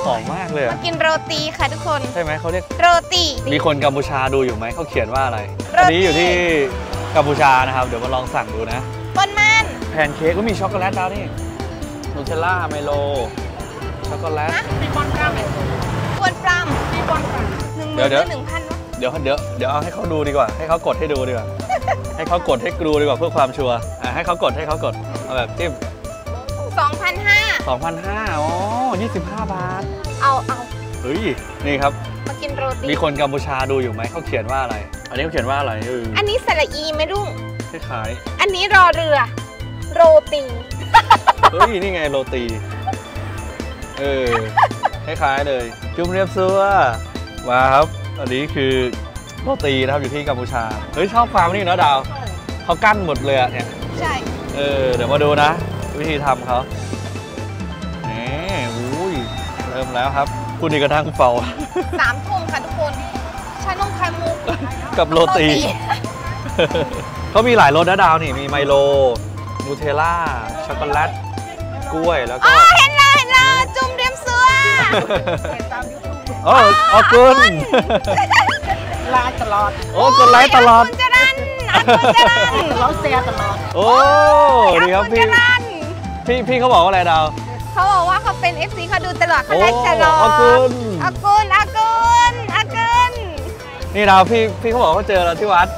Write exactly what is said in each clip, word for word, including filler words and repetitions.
อมมากเลยมากินโรตีค่ะทุกคนใช่ไหมเขาเรียกโรตีมีคนกัมพูชาดูอยู่ไหมเขาเขียนว่าอะไรอันนี้อยู่ที่กัมพูชานะครับเดี๋ยวมาลองสั่งดูนะปนมันแพนเค้กก็มีช็อกโกแลตดาวนี่นูเทลล่าไมโลช็อกโกแลตมีปอนปรามปอนปรามมีปอนปรามหนึ่งหมื่นหรือหนึ่งพันวะเดี๋ยวเดี๋ยวเดี๋ยวเอาให้เขาดูดีกว่าให้เขากดให้ดูดีกว่าให้เขากดให้ดูดีกว่าเพื่อความชัวร์อ่ะให้เขากดให้เขากดเอาแบบจิ้มสองพันห้าสองพันห้าอ๋อยี่สิบห้าบาทเอาเอาเฮ้ยนี่ครับมากินโรตีมีคนกัมพูชาดูอยู่ไหมเขาเขียนว่าอะไรอันนี้เขาเขียนว่าอะไรเอออันนี้สระอีไหมลุงคล้ายอันนี้รอเรือโรตีเฮ้ยนี่ไงโรตีเออคล้ายๆเลยจุ่มเรียบซัวมาครับอันนี้คือโรตีนะครับอยู่ที่กัมพูชาเฮ้ยชอบความนี่นะดาวเขากั้นหมดเลยอะเนี่ยใช่เออเดี๋ยวมาดูนะวิธีทำเขานี่อุ้ยเริ่มแล้วครับคุณนี่กระทั่งเป่าสามทุ่มค่ะทุกคนชานมไข่มุกกับโรตีเขามีหลายรสนะดาวนี่มีไมโลนูเทลล่าช็อกโกแลตกล้วยแล้วก็เห็นแล้วเห็นแล้วจุ่มเรียมเสื้อโอ้ออกุนไลฟ์ตลอดโอ้กดไลฟ์ตลอดจะรันจะรันเราเสียตลอดโอ้ดีครับพี่พี่พี่เขาบอกว่าอะไรดาวเขาบอกว่าเขาเป็น เอฟ ซี เขาดูตลอดเขาไลฟ์ตลอดออกุนออกุนออกุนออกุนนี่ดาวพี่พี่เขาบอกเขาเจอเราที่วัด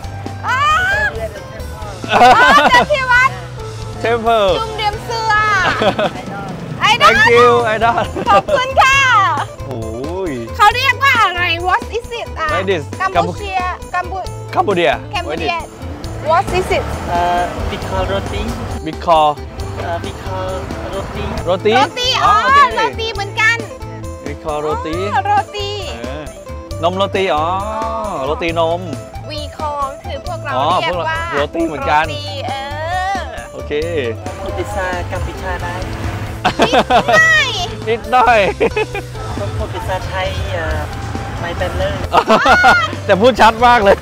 เจอที่วัดเทมเพลจุ่มเรียมเสื้อไอดอล thank you ไอดอลขอบคุณค่ะโอ้ยเขาเรียกว่าอะไร what is it อ่ะกัมพูชีกัมพูกัมพูเดียกัมพูเดีย what is it เอ่อ บิ๊กคอโรตีบิ๊กคอเอ่อ บิ๊กคอโรตีโรตีโรตีอ๋อโรตีเหมือนกันบิ๊กคอโรตีโรตีนมโรตีอ๋อโรตีนมวีคอคือพวกเราเรียกว่าโรตีเหมือนกันเออโอเคพิซซ่ากัมพูชาได้นิดหน่อยต้องพูดพิซซ่าไทยไม่เป็นเลยแต่พูดชัดมากเลย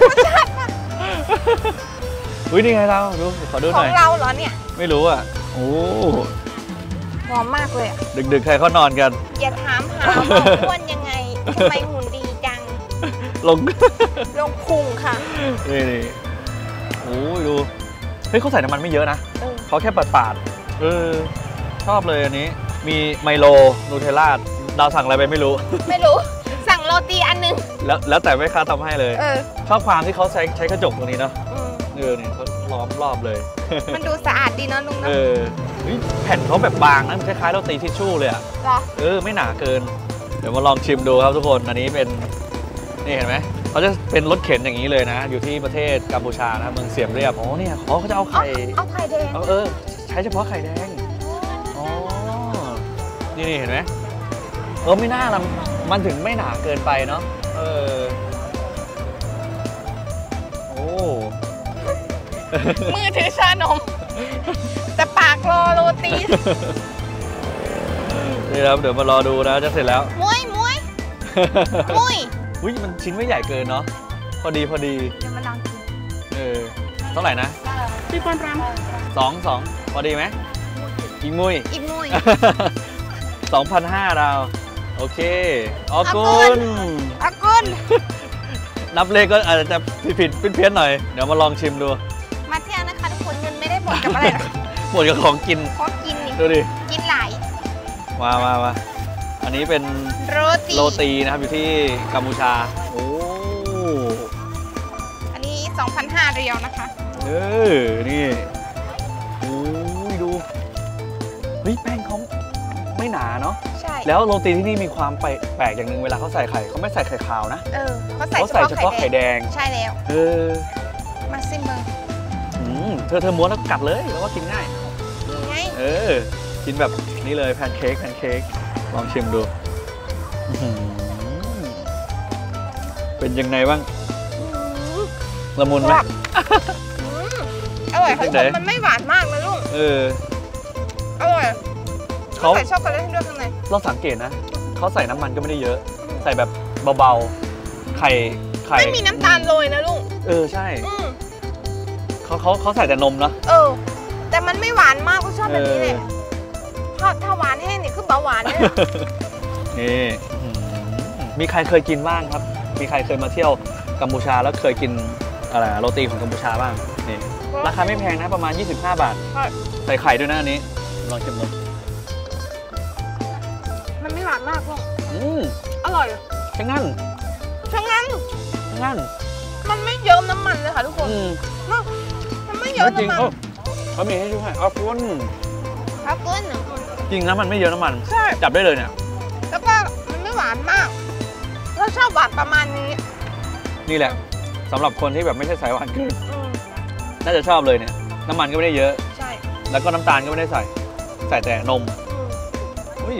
อุ้ยนี่ไงเราดูขอดูหน่อยของเราเหรอเนี่ยไม่รู้อ่ะโอ้หอมมากเลยอ่ะดึกๆใครเขานอนกันอย่าถามหาว่าอ้วนยังไงทำไมหุ่นดีจังลงลงพุงค่ะนี่นี่โอ้ยดูเฮ้ยเขาใส่น้ำมันไม่เยอะนะเขาแค่ปาดๆเออชอบเลยอันนี้มีไมโลนูเทลล่าดาวสั่งอะไรไปไม่รู้ไม่รู้สั่งโรตีอันนึงแล้วแล้วแต่แม่ค้าทำให้เลยเออชอบความที่เขาใช้ใช้กระจกตรงนี้เนาะเออเนี่ยเขาล้อมรอบเลยมันดูสะอาดดีเนาะลุงเนาะเออแผ่นเขาแบบบางนะคล้ายๆโรตีทิชชู่เลยอ่ะเออไม่หนาเกินเดี๋ยวมาลองชิมดูครับทุกคนอันนี้เป็นนี่เห็นไหมเขาจะเป็นรถเข็นอย่างนี้เลยนะอยู่ที่ประเทศกัมพูชานะเมืองเสียมเรียบอ๋อเนี่ยเขาเขาจะเอาไข่เอาไข่แดงเออใช้เฉพาะไข่แดงอ๋อนี่นี่เห็นไหมเออไม่น่าละมันถึงไม่หนาเกินไปเนาะเออโอ้มือถือชานมแต่ปากรอโรตีนี่ครับเดี๋ยวมารอดูนะจะเสร็จแล้วมุ้ยมุ้ยมุ้ยอุ้ยมันชิ้นไม่ใหญ่เกินเนาะพอดีพอดีเดี๋ยวมาลองกินเออเท่าไหร่นะพี่ปอนปรามสองสองพอดีไหมอีกมุ้ยอีกมุ้ยสองพันห้าดาวโอเคออกุนออกุนนับเลขก็อาจจะผิดผิดเพี้ยนๆหน่อยเดี๋ยวมาลองชิมดูมาเที่ยวนะคะทุกคนเงินไม่ได้หมดกับอะไรนะหมดกับของกินของกินนี่ดูดิกินหลายมามามาอันนี้เป็นโรตีโรตีนะครับอยู่ที่กัมพูชาโอ้อันนี้ สองพันห้าร้อย เรียวนะคะเออนี่โอ้ยดูเฮ้ยแป้งเขาไม่หนาเนาะใช่แล้วโรตีที่นี่มีความแปลกอย่างหนึ่งเวลาเขาใส่ไข่เขาไม่ใส่ไข่ขาวนะเออเขาใส่เขาใส่เฉพาะไข่แดงใช่แล้วเออมาซิมเบอร์เธอเธอม้วนแล้วกัดเลยแล้วก็กินง่ายไงเออกินแบบนี้เลยแพนเค้กแพนเค้กลองชิมดูเป็นยังไงบ้างละมุนไหมอร่อยค่ะมันไม่หวานมากนะลูกเอออร่อยเขาใส่ช็อกโกแลตให้ด้วยข้างในเราสังเกตนะเขาใส่น้ำมันก็ไม่ได้เยอะใส่แบบเบาๆไข่ไข่ไม่มีน้ำตาลโรยนะลูกเออใช่เขาเขาเขาใส่แต่นมนะเออแต่มันไม่หวานมากก็ชอบแบบนี้เลยถ้าถ้าหวานแห้งนี่คือเบาหวานเลยนี่มีใครเคยกินบ้างครับ มีใครเคยมาเที่ยวกัมพูชาแล้วเคยกินอะไรโรตีของกัมพูชาบ้างนี่ราคาไม่แพงนะประมาณยี่สิบห้าบาทใส่ไข่ด้วยนะอันนี้ลองชิมดูมันไม่หวานมากพ่ออืมอร่อยช่างงั้นช่างงั้นช่างงั้นมันไม่เยิ้มน้ำมันเลยค่ะทุกคนอืมเนอะมันไม่เยิ้มจริงน้ำมันเออเขามีให้ดูให้เอาคุณครับเกินหนึ่งคนจริงนะมันไม่เยอะน้ำมันใช่จับได้เลยเนี่ยแล้วก็มันไม่หวานมากเราชอบหวานประมาณนี้นี่แหละสำหรับคนที่แบบไม่ใช่สายหวานเกินอืมน่าจะชอบเลยเนี่ยน้ำมันก็ไม่ได้เยอะใช่แล้วก็น้ำตาลก็ไม่ได้ใส่ ใส่แต่นมอืมอุ้ย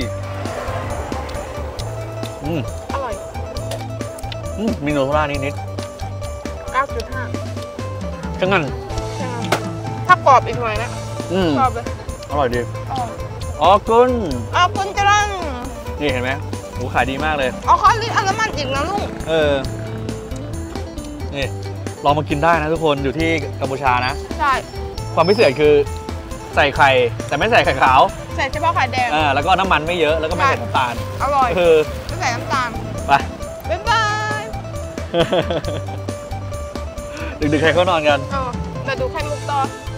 อืมอร่อยอืมมีโนโทรานิดนิดเก้าจุดห้าช่างงั้นใช่ไหมถ้ากรอบอีกหน่อยนะอืมกรอบเลยอร่อยดีอ๋ออ๋อคุณเอาคุณจะรันนี่เห็นไหมโอ้ขายดีมากเลยเอาข้าวลิตรอัลมอนด์อีกนะลุงเออ นี่ลองมากินได้นะทุกคนอยู่ที่กัมพูชานะใช่ความพิเศษคือใส่ไข่แต่ไม่ใส่ไข่ขาวใส่เฉพาะไข่แดงอ่าแล้วก็น้ำมันไม่เยอะแล้วก็ไม่ใส่น้ำตาลอร่อยคือไม่ใส่น้ำตาลไปบ๊ายบายดึกๆใครเขานอนกันเออเดี๋ยวดูไข่มุกต่อ